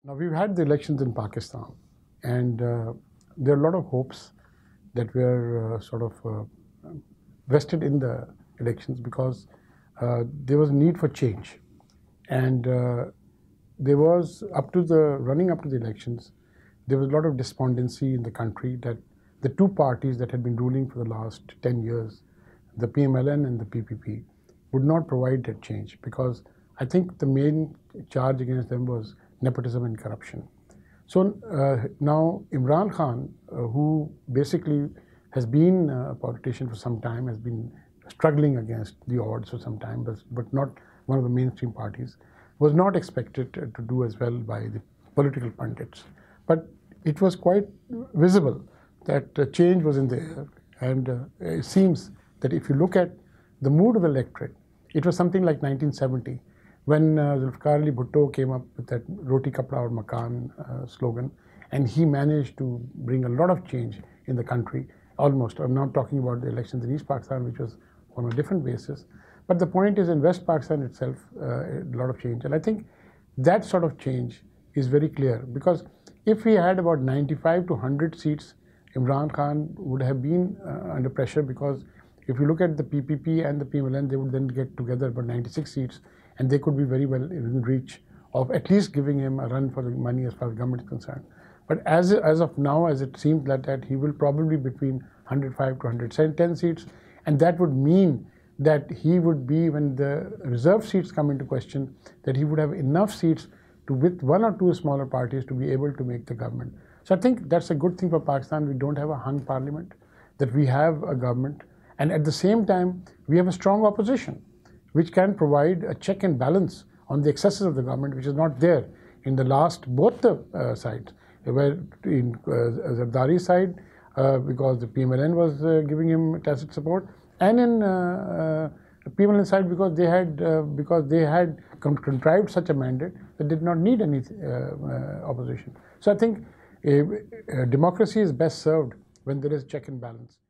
Now, we've had the elections in Pakistan, and there are a lot of hopes that were vested in the elections because there was a need for change. And there was, running up to the elections, there was a lot of despondency in the country that the two parties that had been ruling for the last 10 years, the PMLN and the PPP, would not provide that change because I think the main charge against them was nepotism and corruption. So now Imran Khan, who basically has been a politician for some time, has been struggling against the odds for some time, but not one of the mainstream parties, was not expected to do as well by the political pundits. But it was quite visible that change was in the air, and it seems that if you look at the mood of the electorate, it was something like 1970, when Zulfikar Ali Bhutto came up with that Roti Kapda aur Makan slogan, and he managed to bring a lot of change in the country, almost. I'm not talking about the elections in East Pakistan, which was on a different basis. But the point is, in West Pakistan itself, a lot of change. And I think that sort of change is very clear, because if we had about 95 to 100 seats, Imran Khan would have been under pressure, because if you look at the PPP and the PMLN, they would then get together about 96 seats, and they could be very well in reach of at least giving him a run for the money as far as government is concerned. But as of now, as it seems that he will probably be between 105 to 110 seats, and that would mean that he would be, when the reserve seats come into question, that he would have enough seats to, with one or two smaller parties, to be able to make the government. So I think that's a good thing for Pakistan. We don't have a hung parliament, that we have a government, and at the same time, we have a strong opposition, which can provide a check and balance on the excesses of the government, which is not there in the last, both the sides. Where in Zardari's side, because the PMLN was giving him tacit support, and in PMLN side because they had contrived such a mandate that did not need any opposition. So I think democracy is best served when there is check and balance.